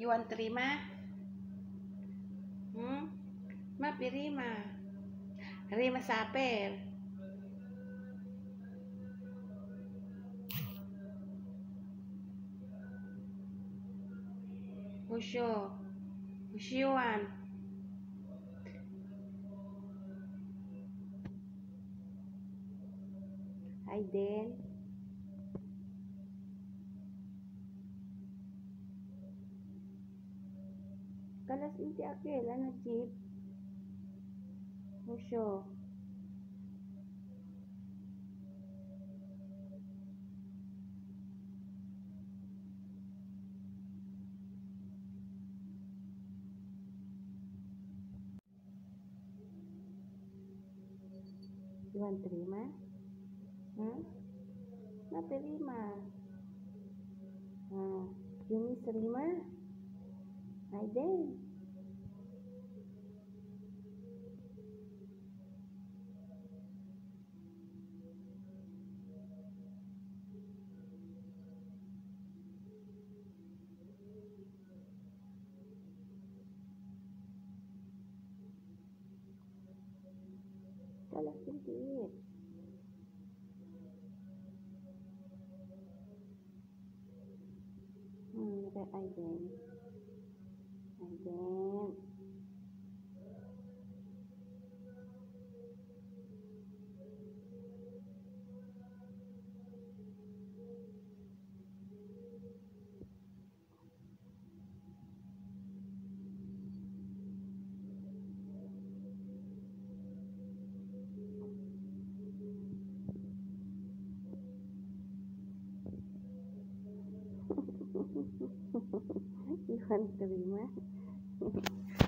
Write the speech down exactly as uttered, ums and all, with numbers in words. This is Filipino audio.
You want Rima? Hmm? Mapi Rima. Rima saper. Usyo. Usyuan. Aiden. Kalas inti akil, ano jeep? Usyo. You want Rima? Hmm? Mapi Rima. Ah, you miss Rima? Aiden. Kalas inti. Hmm, kay Aiden. Aiden. You want Rima?